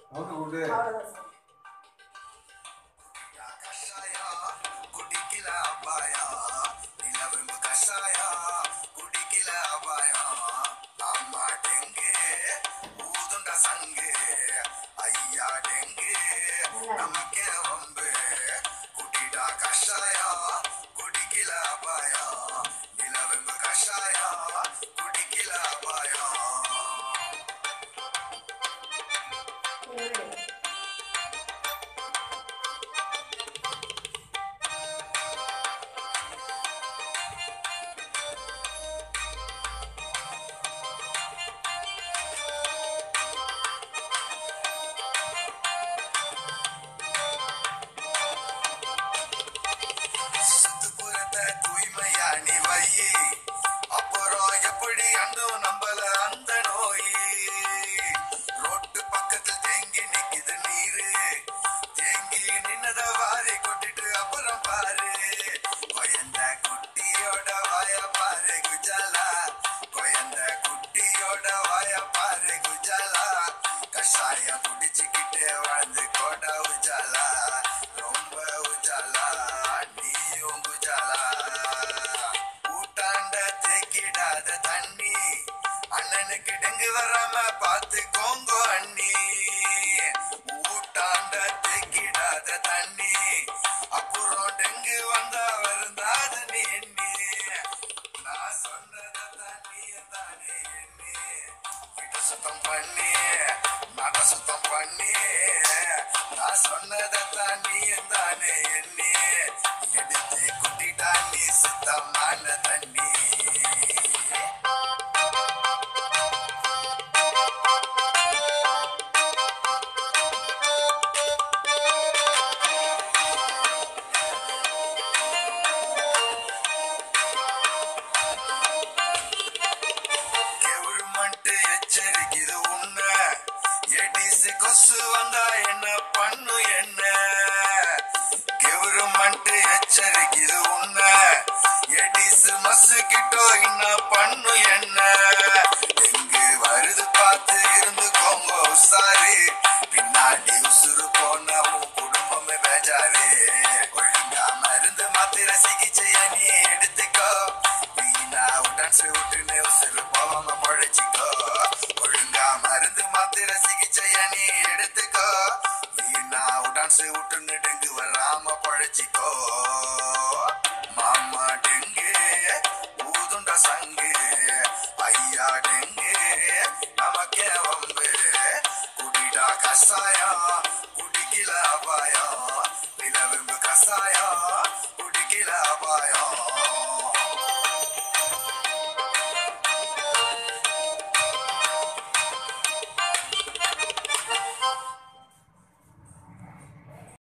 அவ்வளவுதான் சார். அண்ணனுக்கு டெங்கு வராம பார்த்து கோங்கோ அண்ணி, ஊட்டாண்ட தேக்கிடாத தண்ணி, அப்புறம் டெங்கு வந்தா வருந்தாத நீ எண்ணி, நான் சொன்னத தண்ணி தானே எண்ணி, வீட்ட சுத்தம் பண்ணி நாட்ட சுத்தம் பண்ணி, நான் சொன்னத தண்ணி தானே எண்ணி, எடுத்து குட்டிட்டா நீ சுத்தமான தண்ணி. கொசு வந்தா என்ன பண்ணு என்ன, கவர்மெண்ட் எச்சரிக்குது உன்ன, எடிஸ் மஸ்கிட்டோ என்ன பண்ணு என்ன, டெங்கு வருது பார்த்து இருந்துக்கோங்க உசாரு, பின்னாடி உசுறு போன உன் குடும்பமே பேஜாரு, ஒழுங்கா மருந்து மாத்திர சிகிச்சைய நீ எடுத்துக்கோ, வீணா டான்ஸ் விட்டுன்னு உசுறு போவாம முழைச்சிக்கோ, ஒழுங்கா மருந்து மாத்திர சிகிச்சைய நீ எடுத்துக்கோ, வீணா டான்ஸ் விட்டுன்னு டெங்கு வராம பழச்சிக்கோ. மாமா டெங்கு ஊதுண்ட சங்கு, ஐயா டெங்கு நமக்கே வம்பு, குடிடா கசாய